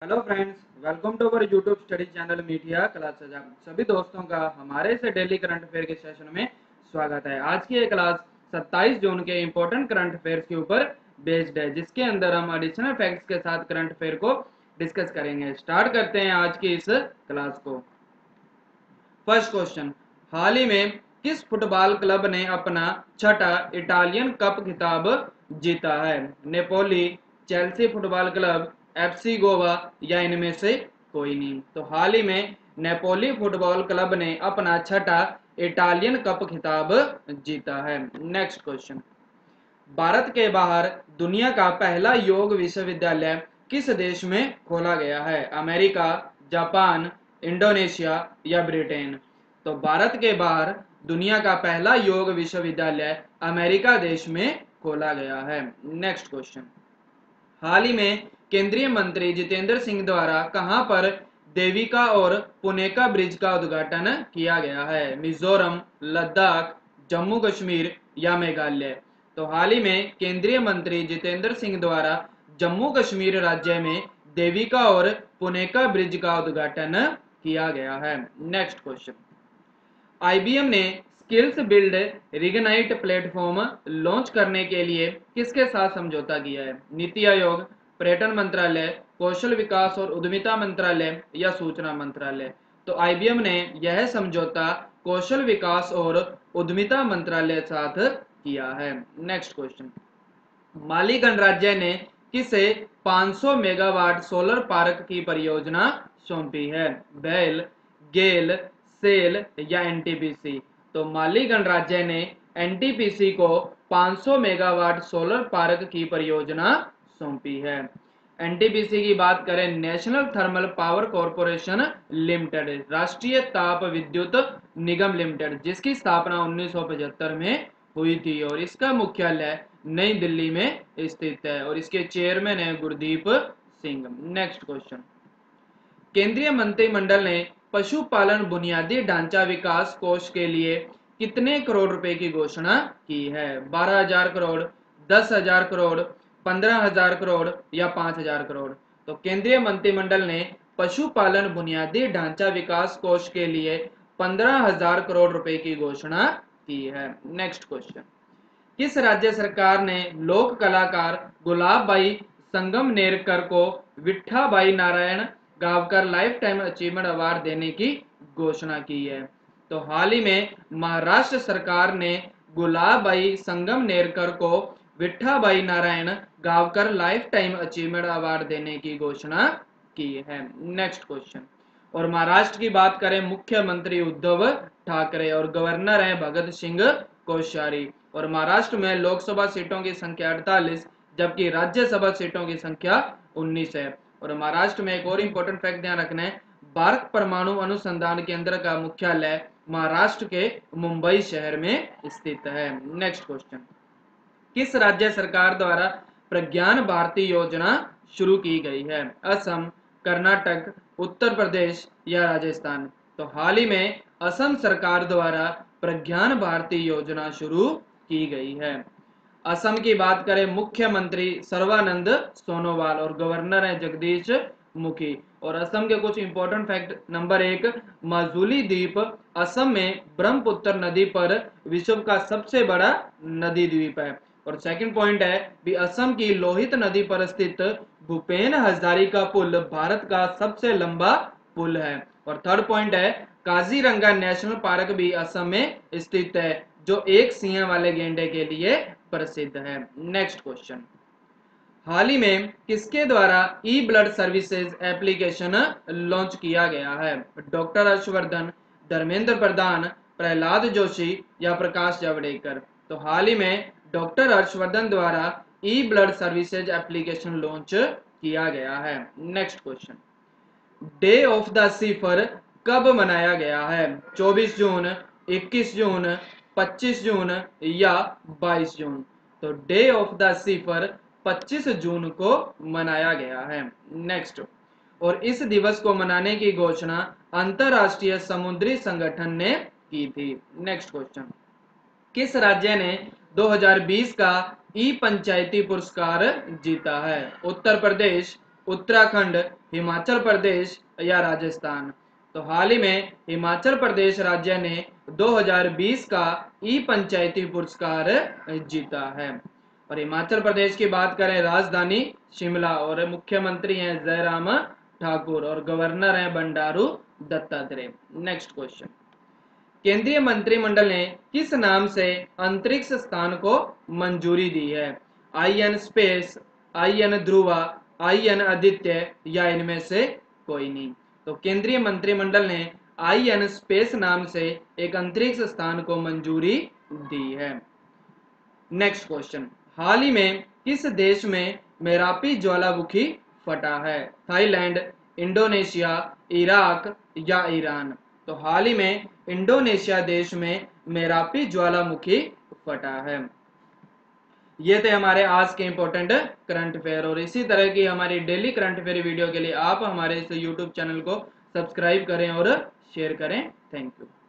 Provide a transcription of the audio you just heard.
Hello friends, welcome to our YouTube study channel media classes. आप सभी दोस्तों का हमारे से डेली करंट अफेयर के सेशन में स्वागत है। आज की ये क्लास 27 जून के इंपॉर्टेंट करंट अफेयर्स के ऊपर बेस्ड है, जिसके अंदर हम एडिशनल फैक्ट्स के साथ करंट अफेयर को डिस्कस करेंगे। स्टार्ट करते हैं आज की इस क्लास को। फर्स्ट क्वेश्चन, हाल ही में किस फुटबॉल क्लब ने अपना छठा इटालियन कप खिताब जीता है? Napoli, Chelsea football club, FC Goa या इनमें से कोई नहीं। तो हाल ही में नेपोली फुटबॉल क्लब ने अपना छठा इटालियन कप खिताब जीता है। नेक्स्ट क्वेश्चन, भारत के बाहर दुनिया का पहला योग विश्वविद्यालय किस देश में खोला गया है? अमेरिका, जापान, इंडोनेशिया या ब्रिटेन? तो भारत के बाहर दुनिया का पहला योग विश्वविद्यालय अमेरिका देश में खोला गया है। नेक्स्ट क्वेश्चन, हाल ही में केंद्रीय मंत्री जितेंद्र सिंह द्वारा कहां पर देविका और पुनेका ब्रिज का उद्घाटन किया गया है? मिजोरम, लद्दाख, जम्मू कश्मीर या मेघालय? तो हाल ही में केंद्रीय मंत्री जितेंद्र सिंह द्वारा जम्मू कश्मीर राज्य में देविका और पुनेका ब्रिज का उद्घाटन किया गया है। नेक्स्ट क्वेश्चन, आईबीएम ने skills build reignite platform launch करने के लिए किसके साथ समझौता किया है? नीति आयोग, पर्यटन मंत्रालय, कौशल विकास और उद्यमिता मंत्रालय या सूचना मंत्रालय? तो आईबीएम ने यह समझौता कौशल विकास और उद्यमिता मंत्रालय के साथ किया है। नेक्स्ट क्वेश्चन, माली गणराज्य ने किसे 500 मेगावाट सोलर पार्क की परियोजना सौंपी है? बेल, गेल, सेल या एनटीपीसी? तो माली गणराज्य ने एनटीपीसी को 500 मेगावाट सोलर पार्क की परियोजना सौंपी है। एनटीपीसी की बात करें, National Thermal Power Corporation Limited, राष्ट्रीय ताप विद्युत निगम लिमिटेड, जिसकी स्थापना 1975 में हुई थी और इसका मुख्यालय नई दिल्ली में स्थित है और इसके चेयरमैन है गुरदीप सिंह। नेक्स्ट क्वेश्चन, केंद्रीय मंत्रिमंडल ने पशुपालन बुनियादी ढांचा विकास कोष के लिए कितने करोड़ रुपए की घोषणा की है? 12,000 करोड़, 10,000 करोड़, 15,000 करोड़ या 5,000 करोड़? तो केंद्रीय मंत्रिमंडल ने पशुपालन बुनियादी ढांचा विकास कोष के लिए 15,000 करोड़ रुपए की घोषणा की है। नेक्स्ट क्वेश्चन, किस राज्य सरकार ने लोक कलाकार गुलाबबाई संगमनेरकर को विट्ठाबाई Narayan Gavkar life time achievement award देने की घोषणा की है? तो हाल ही में महाराष्ट्र सरकार ने गुलाबबाई संगमनेरकर को विट्ठाबाई Narayan Gavkar life time achievement award देने की घोषणा की है। नेक्स्ट क्वेश्चन, और महाराष्ट्र की बात करें, मुख्यमंत्री उद्धव ठाकरे और गवर्नर हैं भगत सिंह कोश्यारी। और महाराष्ट्र में लोकसभा सीटों की संख्या 48 जबकि राज्यसभा सीटों की संख्या 19 है। और महाराष्ट्र में एक और इंपॉर्टेंट फैक्ट ध्यान रखना है, भारत परमाणु अनुसंधान केंद्र का मुख्यालय महाराष्ट्र के मुंबई शहर में स्थित है। नेक्स्ट क्वेश्चन, किस राज्य सरकार द्वारा प्रज्ञान भारती योजना शुरू की गई है? असम, कर्नाटक, उत्तर प्रदेश या राजस्थान? तो हाल ही में असम सरकार द्वारा प्रज्ञान भारती योजना शुरू की गई है। असम की बात करें, मुख्यमंत्री सर्बानंद सोनोवाल और गवर्नर है जगदीश मुखी। और असम के कुछ इंपॉर्टेंट फैक्ट, नंबर 1, माजुली द्वीप असम में ब्रह्मपुत्र नदी पर विश्व का सबसे बड़ा नदी द्वीप है। और सेकंड पॉइंट है भी, असम की लोहित नदी पर स्थित भूपेन हजारिका पुल भारत का सबसे लंबा पुल है। और थर्ड पॉइंट है, काजीरंगा नेशनल पार्क भी असम में स्थित है, जो एक सिंह वाले गेंडे के लिए प्रसिद्ध है। नेक्स्ट क्वेश्चन, हाल ही में किसके द्वारा E blood services application launch किया गया है? डॉक्टर हर्षवर्धन, धर्मेंद्र प्रधान, प्रहलाद जोशी या प्रकाश जावड़ेकर? तो हाल ही में डॉक्टर हर्षवर्धन द्वारा E blood services application launch किया गया है। Next question, day of the seafarer कब मनाया गया है? 24 जून, 21 जून, 25 जून या 22 जून? तो डे ऑफ द सिफर 25 जून को मनाया गया है। नेक्स्ट, और इस दिवस को मनाने की घोषणा अंतरराष्ट्रीय समुद्री संगठन ने की थी। नेक्स्ट क्वेश्चन, किस राज्य ने 2020 का ई पंचायती पुरस्कार जीता है? उत्तर प्रदेश, उत्तराखंड, हिमाचल प्रदेश या राजस्थान? तो हाल ही में हिमाचल प्रदेश राज्य ने 2020 का ई पंचायती पुरस्कार जीता है। और हिमाचल प्रदेश की बात करें, राजधानी शिमला और मुख्यमंत्री हैं जयराम ठाकुर और गवर्नर हैं बंडारू दत्तात्रेय। नेक्स्ट क्वेश्चन, केंद्रीय मंत्रिमंडल ने किस नाम से अंतरिक्ष स्थान को मंजूरी दी है? IN space, IN Dhruva, IN Aditya या इनमें से कोई नहीं? तो केंद्रीय मंत्रिमंडल ने IN स्पेस नाम से एक अंतरिक्ष स्थान को मंजूरी दी है। नेक्स्ट क्वेश्चन, हाल ही में किस देश में मेरापी ज्वालामुखी फटा है? थाईलैंड, इंडोनेशिया, इराक या ईरान? तो हाल ही में इंडोनेशिया देश में मेरापी ज्वालामुखी फटा है। ये थे हमारे आज के इंपॉर्टेंट करंट अफेयर। और इसी तरह की हमारी डेली करंट अफेयर वीडियो के लिए आप हमारे इस यूट्यूब चैनल को सब्सक्राइब करें और शेयर करें। Thank you.